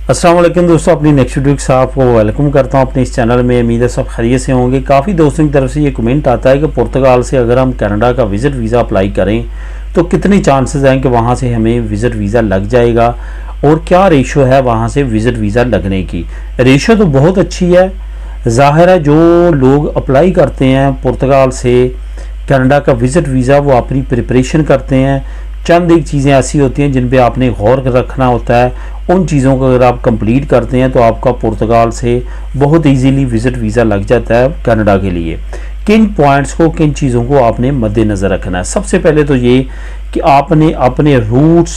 अस्सलाम वालेकुम दोस्तों, अपनी नेक्स्ट वीडियो के साथ आपको वेलकम करता हूं अपने इस चैनल में। उम्मीद है सब खैरियत से होंगे। काफ़ी दोस्तों की तरफ से ये कमेंट आता है कि पुर्तगाल से अगर हम कनाडा का विज़िट वीज़ा अप्लाई करें तो कितनी चांसेस हैं कि वहां से हमें विज़िट वीज़ा लग जाएगा और क्या रेशो है वहां से विज़िट वीज़ा लगने की। रेशो तो बहुत अच्छी है। ज़ाहिर है जो लोग अप्लाई करते हैं पुर्तगाल से कनाडा का विज़िट वीज़ा वो अपनी प्रिपरेशन करते हैं। चंद एक चीज़ें ऐसी होती हैं जिन पे आपने गौर रखना होता है। उन चीज़ों को अगर आप कंप्लीट करते हैं तो आपका पुर्तगाल से बहुत इजीली विज़िट वीज़ा लग जाता है कनाडा के लिए। किन पॉइंट्स को, किन चीज़ों को आपने मद्देनज़र रखना है। सबसे पहले तो ये कि आपने अपने रूट्स,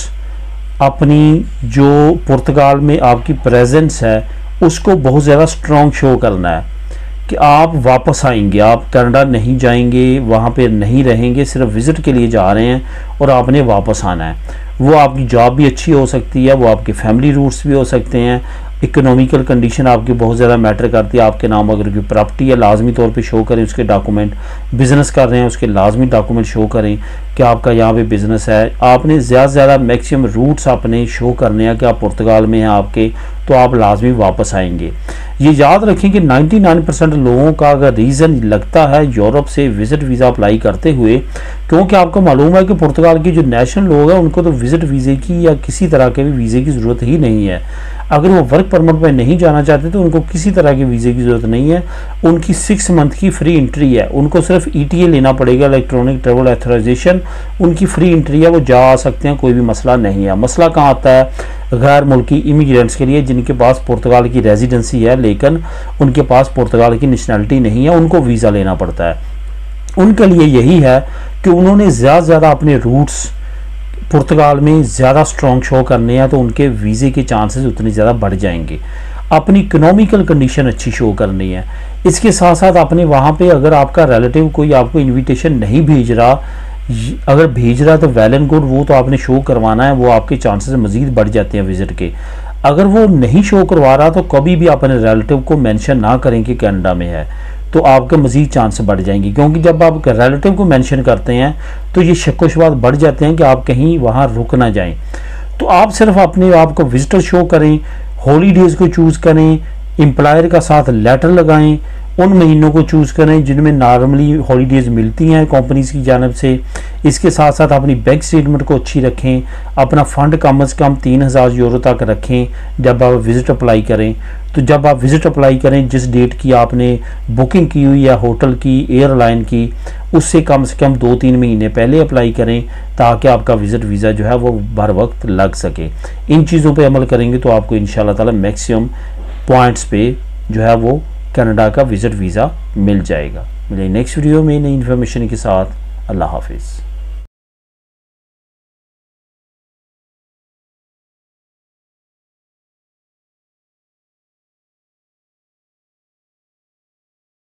अपनी जो पुर्तगाल में आपकी प्रेजेंस है उसको बहुत ज़्यादा स्ट्रॉन्ग शो करना है कि आप वापस आएंगे, आप कनाडा नहीं जाएंगे, वहाँ पे नहीं रहेंगे, सिर्फ विज़िट के लिए जा रहे हैं और आपने वापस आना है। वो आपकी जॉब भी अच्छी हो सकती है, वो आपके फैमिली रूट्स भी हो सकते हैं, इकोनॉमिकल कंडीशन आपकी बहुत ज़्यादा मैटर करती है। आपके नाम अगर कोई प्रॉपर्टी है लाजमी तौर पे शो करें उसके डॉक्यूमेंट, बिज़नेस कर रहे हैं उसके लाजमी डॉक्यूमेंट शो करें कि आपका यहाँ पे बिज़नेस है। आपने ज़्यादा से ज़्यादा मैक्सिमम रूट्स आपने शो करने हैं कि आप पुर्तगाल में हैं आपके, तो आप लाजमी वापस आएंगे। ये याद रखें कि 99% लोगों का अगर रीज़न लगता है यूरोप से विज़िट वीज़ा अप्लाई करते हुए, क्योंकि आपको मालूम है कि पुर्तगाल के जो नेशनल लोग हैं उनको तो विज़िट वीज़े की या किसी तरह के भी वीज़े की ज़रूरत ही नहीं है। अगर वो वर्क परमिट में नहीं जाना चाहते तो उनको किसी तरह के वीज़े की ज़रूरत नहीं है। उनकी 6 मंथ की फ्री एंट्री है, उनको सिर्फ ETA लेना पड़ेगा, इलेक्ट्रॉनिक ट्रेवल ऑथराइजेशन। उनकी फ्री एंट्री है, वो जा आ सकते हैं, कोई भी मसला नहीं है। मसला कहाँ आता है? गैर मुल्की इमिग्रेंट्स के लिए जिनके पास पुर्तगाल की रेजिडेंसी है लेकिन उनके पास पुर्तगाल की नेशनैलिटी नहीं है, उनको वीज़ा लेना पड़ता है। उनके लिए यही है कि उन्होंने ज़्यादा से ज़्यादा अपने रूट्स पुर्तगाल में ज़्यादा स्ट्रॉन्ग शो करने हैं तो उनके वीज़े के चांसेस उतने ज़्यादा बढ़ जाएंगे। अपनी इकोनॉमिकल कंडीशन अच्छी शो करनी है। इसके साथ साथ अपने वहाँ पे अगर आपका रिलेटिव कोई आपको इनविटेशन नहीं भेज रहा, अगर भेज रहा तो वेल एंड गुड, वो तो आपने शो करवाना है, वो आपके चांसेस मज़ीद बढ़ जाते हैं विज़िट के। अगर वो नहीं शो करवा रहा तो कभी भी अपने रिलेटिव को मेंशन ना करें कि कनाडा में है, तो आपके मज़ीद चांस बढ़ जाएंगे। क्योंकि जब आप रिलेटिव को मेंशन करते हैं तो ये शक व शुबात बढ़ जाते हैं कि आप कहीं वहाँ रुक ना जाएं। तो आप सिर्फ अपने आप को विजिटर शो करें, हॉलीडेज़ को चूज़ करें, एम्प्लॉयर का साथ लेटर लगाएं, उन महीनों को चूज़ करें जिनमें नॉर्मली हॉलीडेज़ मिलती हैं कंपनीज़ की जानब से। इसके साथ साथ अपनी बैंक स्टेटमेंट को अच्छी रखें, अपना फ़ंड कम से कम 3000 यूरो तक रखें जब आप विज़िट अप्लाई करें। तो जब आप विज़िट अप्लाई करें जिस डेट की आपने बुकिंग की हुई है होटल की, एयरलाइन की, उससे कम से कम 2-3 महीने पहले अप्लाई करें ताकि आपका विज़िट वीज़ा जो है वो बर वक्त लग सके। इन चीज़ों पर अमल करेंगे तो आपको इंशाल्लाह ताला मैक्सिमम पॉइंट्स पे जो है वो कनाडा का विज़िट वीज़ा मिल जाएगा। मिले नेक्स्ट वीडियो में नई इन्फॉर्मेशन के साथ। अल्लाह हाफिज़।